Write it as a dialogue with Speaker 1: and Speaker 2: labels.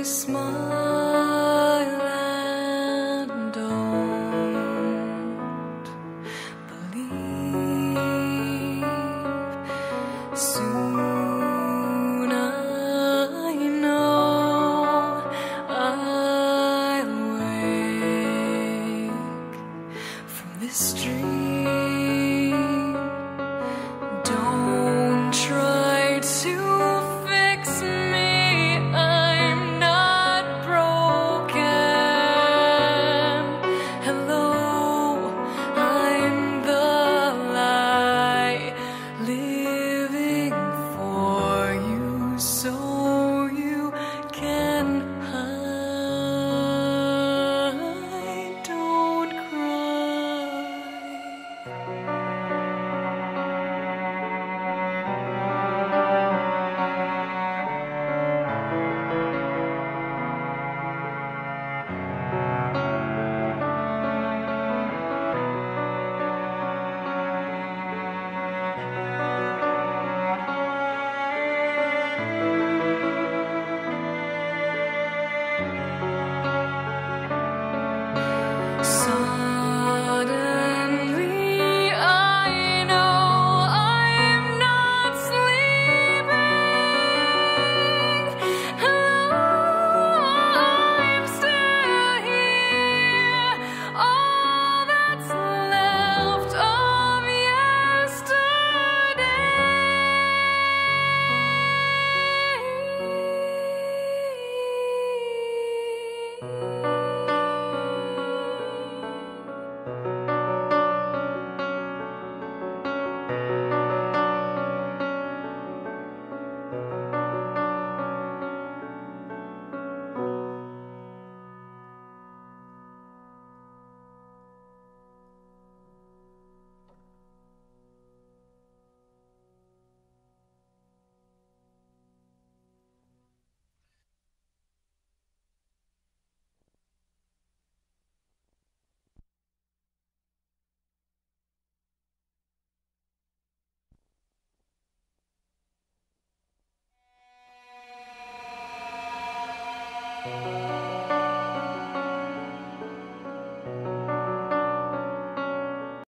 Speaker 1: smile and don't believe. Soon I know I'll wake from this dream. Don't try to fix me. I'm not broken. Hello, I'm the lie living for you, so you can hide. Don't cry. Suddenly I know I'm not sleeping. I'm still here. All that's left of yesterday.